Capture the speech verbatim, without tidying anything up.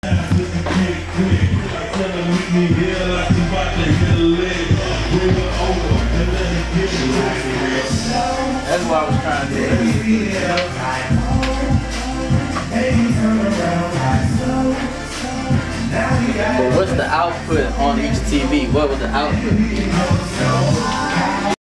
That's what I was trying to do. But what's the output on each T V? What would the output be?